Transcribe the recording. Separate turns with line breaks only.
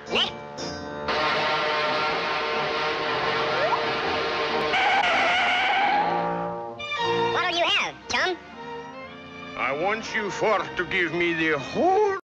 Next. What'll you have, chum?
I want you for to give me the whole